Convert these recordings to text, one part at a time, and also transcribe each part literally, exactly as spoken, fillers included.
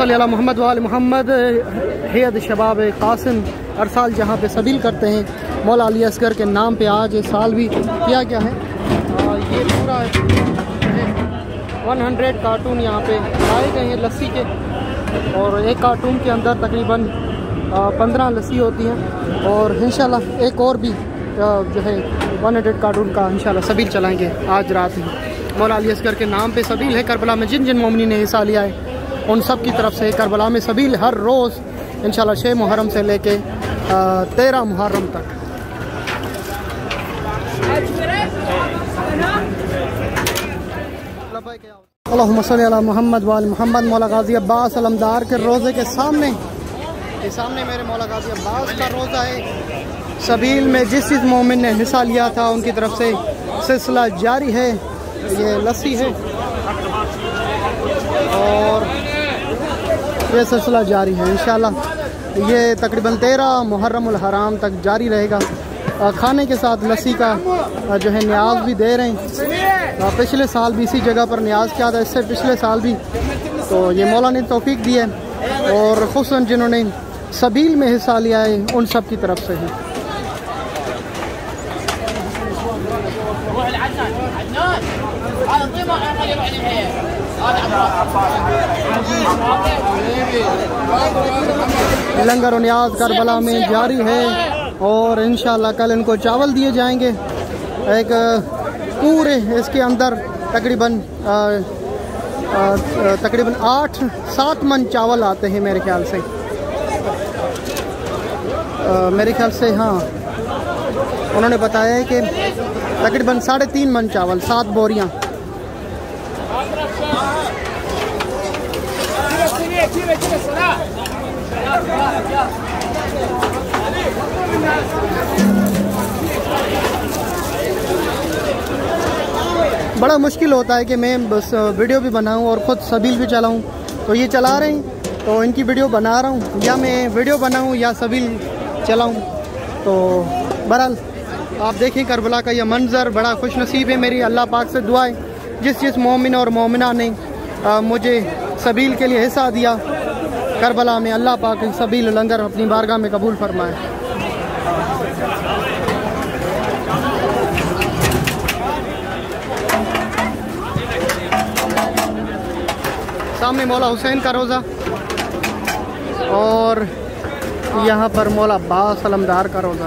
सल्ली अला मोहम्मद व आले मोहम्मद। हैद शबाब कासिम हर साल जहाँ पे सबील करते हैं, मौला अली असगर के नाम पे आज इस साल भी किया गया है। आ, ये पूरा सौ कार्टून यहाँ पे लाए गए हैं लस्सी के, और एक कार्टून के अंदर तकरीबन पंद्रह लस्सी होती हैं। और इंशाल्लाह एक और भी आ, जो है सौ कार्टून का इंशाल्लाह सबील चलाएँगे आज रात ही। मौला अली असगर के नाम पे सबील है। करबला में जिन जिन मोमिनी ने हिस्सा लिया है उन सब की तरफ से करबला में सबील हर रोज़ इंशाल्लाह छः मुहर्रम से लेके तेरह मुहर्रम तक। अल्लाहुम्मा सल्ली अला मोहम्मद व आले मोहम्मद। मौला गाजी अब्बास अलमदार के रोज़े के सामने, ये सामने मेरे मौला गाजी अब्बास का रोज़ा है। सबील में जिस जिस मोमिन ने हिस्सा लिया था उनकी तरफ से सिलसिला जारी है। ये लस्सी है और ये सिलसिला जारी है इंशाल्लाह। ये तकरीबन तेरह मुहर्रमुल हराम तक जारी रहेगा। खाने के साथ लस्सी का जो है न्याज भी दे रहे हैं। पिछले साल भी इसी जगह पर न्याज किया था, इससे पिछले साल भी। तो ये मौला ने तौफीक दी है, और खुसूसन जिन्होंने सबील में हिस्सा लिया है उन सब की तरफ से है। लंगर और न्याज करबला में जारी है, और इंशाल्लाह कल इनको चावल दिए जाएंगे। एक पूरे इसके अंदर तकरीबन तकरीबन आठ सात मन चावल आते हैं मेरे ख्याल से। आ, मेरे ख्याल से हाँ, उन्होंने बताया है कि तकरीबन साढ़े तीन मन चावल, सात बोरियां। बड़ा मुश्किल होता है कि मैं बस वीडियो भी बनाऊं और ख़ुद सबील भी चलाऊं। तो ये चला रहे हैं तो इनकी वीडियो बना रहा हूं, या मैं वीडियो बनाऊं या सबील चलाऊं। तो बहरहाल आप देखें करबला का ये मंज़र बड़ा खुश नसीब है। मेरी अल्लाह पाक से दुआ है जिस जिस मोमिन और मोमिना ने आ, मुझे सबील के लिए हिस्सा दिया करबला में, अल्लाह पाक सबील लंगर अपनी बारगाह में कबूल फरमाए। सामने मौला हुसैन का रोज़ा, और यहाँ पर मौला अब्बास अलमदार का रोज़ा।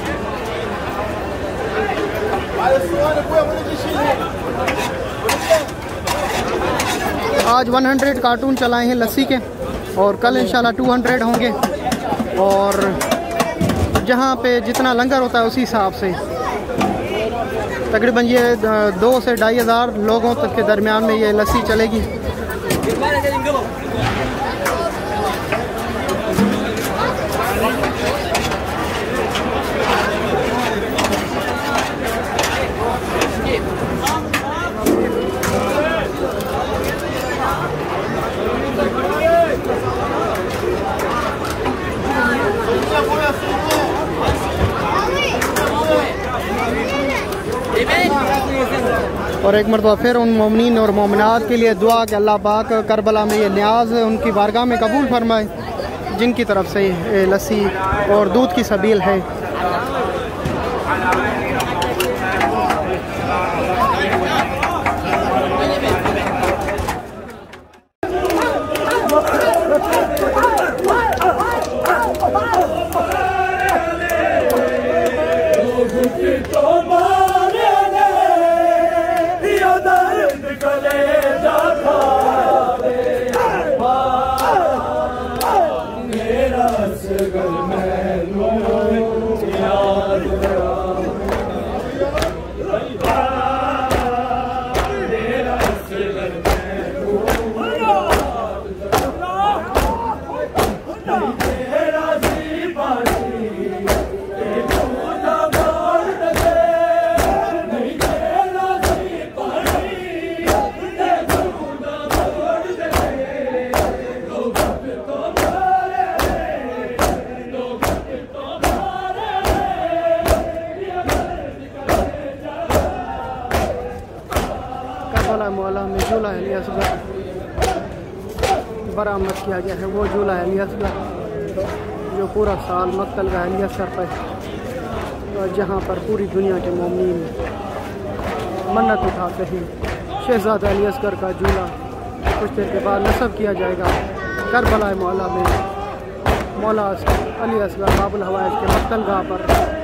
आज सौ कार्टून चलाए हैं लस्सी के, और कल इंशाल्लाह दो सौ होंगे। और जहाँ पे जितना लंगर होता है उसी हिसाब से तकरीबन ये दो से ढाई हज़ार लोगों तक के दरमियान में ये लस्सी चलेगी। और एक मरतबा फिर उन मोमिनीन और मोमिनात के लिए दुआ कि अल्लाह पाक करबला में ये न्याज उनकी बारगाह में कबूल फरमाए, जिनकी तरफ से ये लस्सी और दूध की सबील है। बरामद किया गया है वो झूला है असगर, जो पूरा साल मक्तल का है असगर पर, जहाँ पर पूरी दुनिया के मोमिन मन्नत उठाते हैं। शहजादा अली असगर का झूला कुछ देर के बाद नस्ब किया जाएगा करबला मौला में, मौला अली असगर बाबुल हवाइज के मक्तल गाह पर।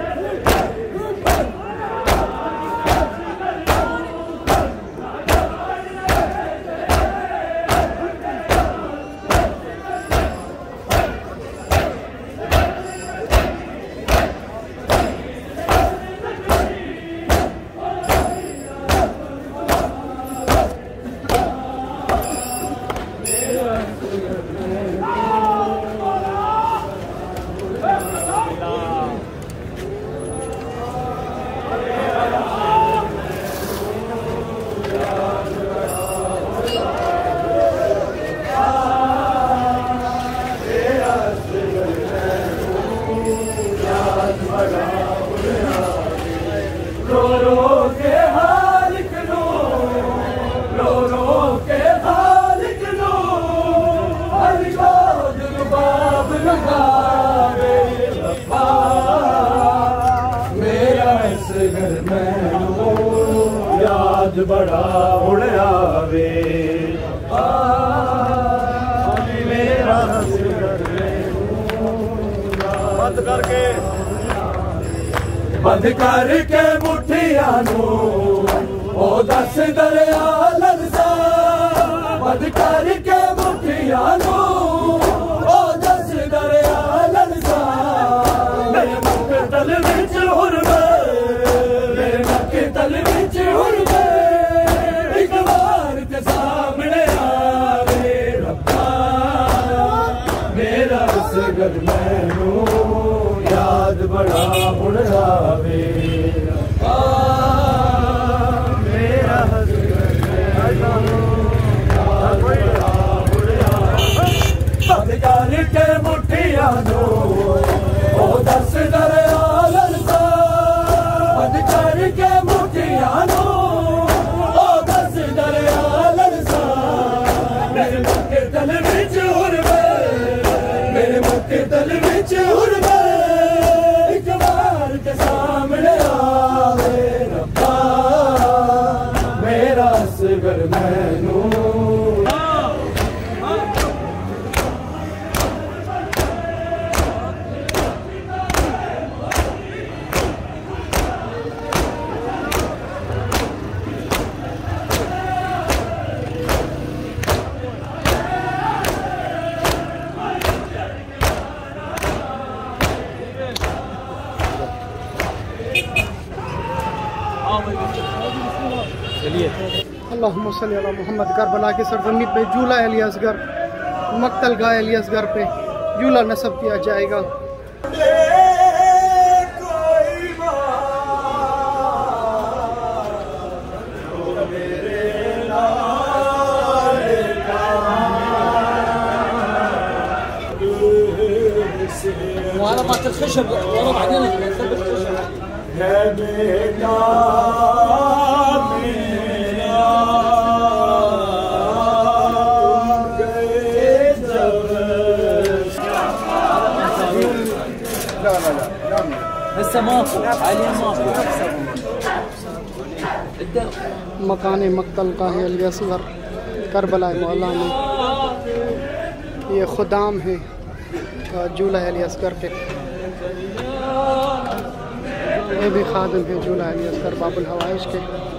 बड़ा उड़या वे मेरा बंद करके बंद करके मुठिया नू ओ दस दरिया ललसा, बंद करके मुठिया नू ओ दस दरिया ललसा, मेरे मकतल विच हुरमे, मेरे मकतल विच हुरमे, एक बार ते सामने आवे रब्बा, मेरा असगर मैनू याद बड़ा हुण आवे रब्बा, मेरा असगर मैनू याद बड़ा हुण आवे, बंद करके मुठिया नू ओ दस दरिया ललसा, बंद करके मुठिया नू ओ दस दरिया ललसा, मेरे मक्के तल विच हुरमे, मेरे मक्के तल विच हुरमे, एक बार ते सामने आवे रब्बा, मेरा असगर मैनू अल्लाहुम्मा सल्ली अला मोहम्मद। करबला की सरजमी पे झूला अली असगर, मक्तल गाह अली असगर पे झूला नस्ब किया जाएगा। وهذا مات الخشب ورا بعدين نثبت الخشب. هسه ماكو حاليا ماكو. मकान मक्तल का है अली असगर करबला मौला में, ये खुदाम है झूला अली असगर के, ये भी खादिम है झूला अली असगर बाबुल हवाइज के।